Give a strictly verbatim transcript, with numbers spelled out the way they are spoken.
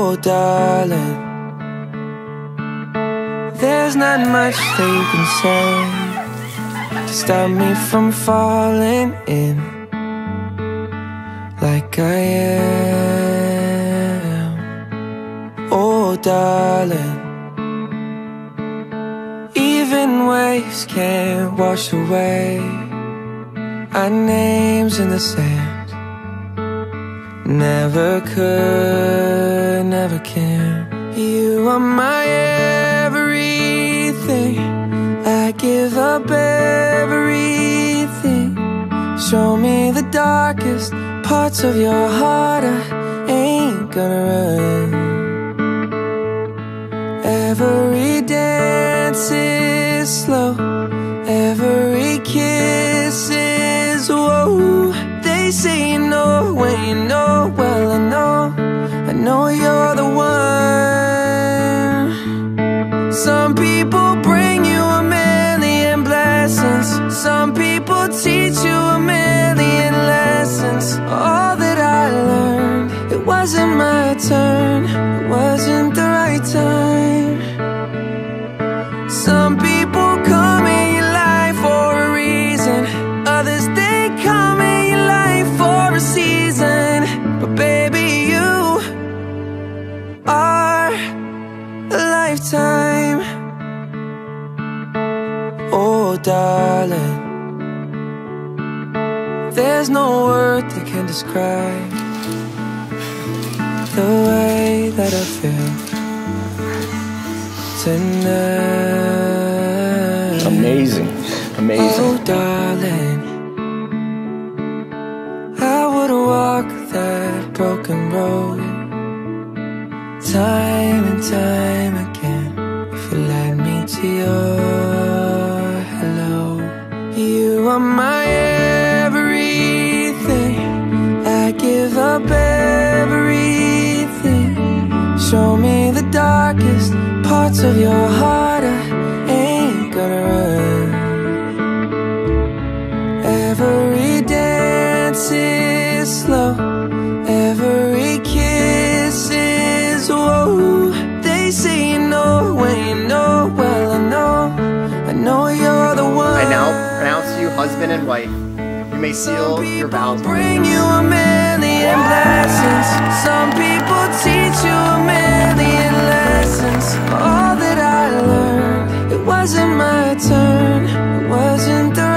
Oh darling, there's not much that you can say to stop me from falling in like I am. Oh darling, even waves can't wash away our names in the sand. Never could, never can. You are my everything. I give up everything. Show me the darkest parts of your heart. I ain't gonna run. Every dance is slow, every kiss is whoa. They say you know when you know. Well, I know, I know you're the one. Some people bring you a million blessings. Some people teach you a million lessons. All that I learned, it wasn't my turn, it wasn't the right time. Some people come in your life for a reason. Others, they come in your life for a season. But baby, you are a lifetime. Oh darling, there's no word that can describe the way that I feel tonight. Amazing, amazing. Oh darling, I would walk that broken road time and time again if you led me to your hello. You are my everything. I give up everything. Show me the darkest parts of your heart. I ain't gonna run. Every dance is slow, every kiss is whoa. They say you know when you know. Well, I know, I know you're the one. I now pronounce you husband and wife. You may seal your vows. Bring you a million blessings. Some people teach you a million lessons. All that I learned, it wasn't my turn, it wasn't the